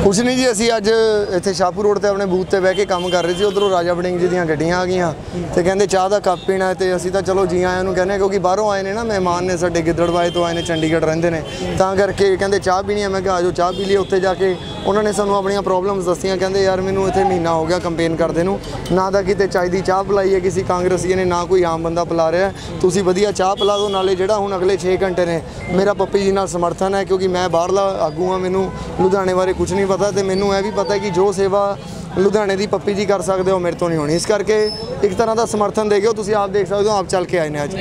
कुछ नहीं जी, असी अज इत्थे शाहपुर रोड ते अपने बूथ ते बह के काम कर रहे थे। उधरों राजा वड़िंग जी दियां गड्डियां आ गईयां ते कहंदे चाह दा कप पीना है, ते असी तां चलो जी आयां नूं कहने, क्योंकि बाहरों आए ने ना मेहमान ने, साडे गिद्दड़बाए तो आए ने, चंडीगढ़ रहिंदे ने, तां करके कहंदे चाह पीनी है। मैं कहा आजो चाह पी ली। उत्थे जाके उन्होंने सानूं अपणियां प्रॉब्लम्स दस्सियां, कहंदे यार मैनूं इत्थे महीना हो गया कंपेन करदे नूं, ना तां किते चाय दी चाह पिलाई है किसी कांग्रेसी ने, ना कोई आम बंदा पिला रहा है। तुसीं वधिया चाह पिला दो, नाले जिहड़ा हुण अगले 6 घंटे ने मेरा पप्पी जी नाल समर्थन है, क्योंकि मैं बाहरला आगू हाँ, मैनूं लुधियाणे बारे कुछ नहीं पता, ते मैनूं यह भी पता है कि जो सेवा लुधियाणे की पप्पी जी कर सकते हो मेरे तो नहीं होनी। इस करके एक तरह का समर्थन दे गए। तुसीं आप देख सकते हो, आप चल के आए ने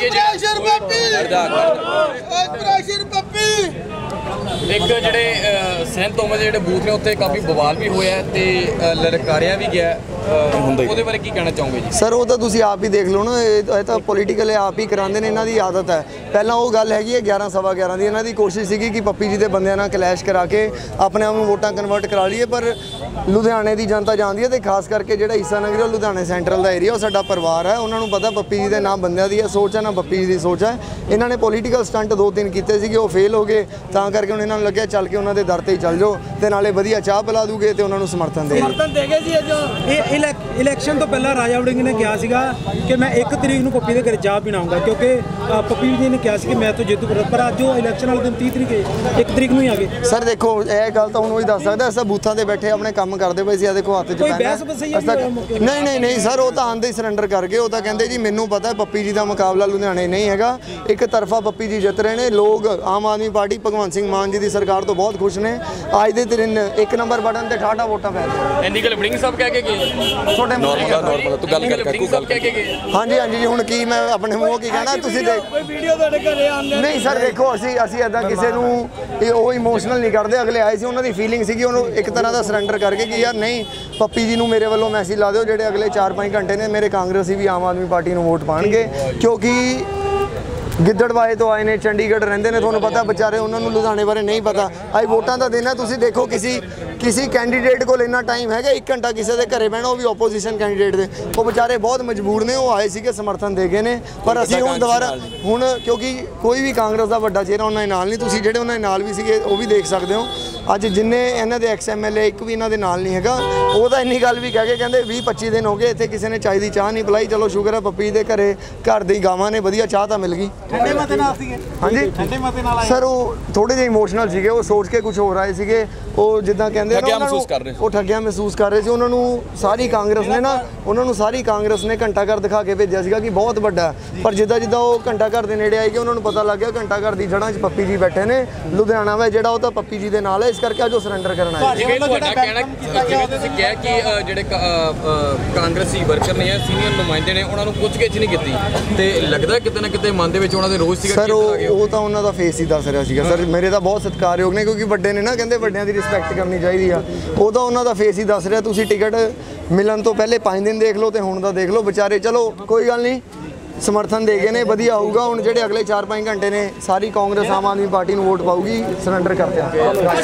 एक जिहड़े सहन तोमर जिहड़े बूथ ने उत्थे काफ़ी बवाल भी होया ते ललकारिया भी गया, ਉਹਦੇ ਬਾਰੇ ਕੀ ਕਹਿਣਾ ਚਾਹੋਗੇ जी? सर वो तो तुसीं आप ही देख लो ना, ये तो पोलीटिकल आप ही कराते हैं, इन्हां दी आदत है। पहला वो गल हैगी है 11 सवा 11 की, इन्हां दी कोशिश सी कि पप्पी जी के बंदियां नाल क्लैश करा के अपने आप में वोटां कन्वर्ट करा लीए, पर लुधियाणे की जनता जानती है, तो खास करके जो ईसा नगर है लुधियाणे सेंट्रल का एरिया, वो साडा परिवार है, उन्होंने पता पप्पी जी के ना बंदियां दी सोच है ना पप्पी जी की सोच है। इन्होंने पोलीटिकल स्टंट 2-3 किए थे, वो फेल हो गए, तां करके हुण इन्हां नूं लग्गिया चल के उन्होंने दर ते ही चल जाओ, तो नाले वधिया चाह पिला दूगे तो उन्होंने समर्थन दे। इलैक्शन तो पहला राजा वड़िंग ने कहा सीगा कि मैं 1 तरीक को पप्पी के घर चाह पीना आऊँगा, क्योंकि पप्पी जी ने कहा कि मैं तो जिद्द कर, पर अज इलैक्शन वाले दिन 30 तरीक 1 तरीक ही आ गए। सर देखो यह गल तो हूँ दस सकता, अस बूथों से बैठे अपने काम करते पे सी, देखो हत्थ च नहीं सर, वो तो आंदे ही सरेंडर कर गए। वो तो कहते जी मैनू पता है पप्पी जी का मुकाबला लुधियाणे नहीं है, एक तरफा पप्पी जी जित रहे हैं। लोग आम आदमी पार्टी भगवंत सिंह मान जी की सरकार तो बहुत खुश ने, अज के दिन 1 नंबर बटन से 68 वोटां पै हाँ जी हुण की मैं अपने मूँह की कहना, तुसीं नहीं सर देखो असी इदां किसी नूं इमोशनल नहीं करते। अगले आए सी, उन्होंने फीलिंग सी एक तरह का सरेंडर करके कि यार नहीं पप्पी जी नूं मेरे वालों मैसेज ला दो, जेडे अगले 4-5 घंटे ने मेरे कांग्रेसी भी आम आदमी पार्टी नूं वोट पाएंगे, क्योंकि गिद्दड़बाए तो आए ने, चंडीगढ़ रहिंदे ने, तुहानूं पता बेचारे उन्होंने लुधियाणे बारे नहीं पता। अज वोटां दा दिन है, तुसीं देखो किसी कैंडीडेट को इन्ना टाइम है 1 घंटा किसी के घरे बहना, वो भी ओपोजिशन कैंडीडेट दे, वो बेचारे बहुत मजबूर ने, वो आए थे समर्थन दे गए ने, पर असीं हुण दोबारा हुण क्योंकि कोई भी कांग्रेस का वड्डा चेहरा उन्होंने नाल नहीं, तुसीं जिहड़े उन्होंने नाल भी सीगे वो भी देख सकते हो। अज जिन्ने इन्हां दे XMLA एक भी इन्हां दे नाल नहीं हैगा, वो तो इन्नी गल भी कह के कहंदे 20-25 दिन हो गए इत्थे किसी ने चाय दी चाह नहीं पिलाई। चलो शुक्र है पप्पी दे घरे घर दी गावां ने वधिया चाह तां मिल गई। हाँ जी सर वो थोड़े जे इमोशनल सीगे, वो सोच के कुछ हो रहे थे, वो जिद्दां कहंदे वो ठगिया महसूस कर रहे थे। उन्होंने सारी कांग्रेस ने ना, उन्होंने सारी कांग्रेस ने घंटा घर दिखा के भेजा सीगा कि बहुत बड़ा है, पर जिद्दां जिद्दां वो घंटा घर के नेड़े आई गए, उन्होंने पता लग गया घंटा घर की जड़ां च पप्पी जी बैठे ने, लुधियाना वा जिहड़ा वो तां पप्पी जी दे नाल है, इस करके अज वो सरेंडर करना है। कांग्रेसी वर्कर ने सीनियर नुमाइंदे ने उन्होंने पुछ-गिछ नहीं की, ते लगदा किते ना किते मन दे विच उन्हां दे रोज सीगा सर वो तो उन्हों का फेस ही दस रहा सीगा। सर मेरे तो बहुत सत्कारयोग ने, क्योंकि बड़े ने ना कहते बड़ियां की रिस्पैक्ट करनी चाहिए आ, वो तो उन्हों का फेस ही दस रहा। तुसीं टिकट मिलन तो पहले 5 दिन देख लो, तो हुण दा देख लो बेचारे। चलो कोई गल नहीं, समर्थन दे गए ने, वधिया होऊगा। हुण जिहड़े अगले 4-5 घंटे ने सारी कांग्रेस आम आदमी पार्टी नूं वोट पाऊगी, सरेंडर करते हैं।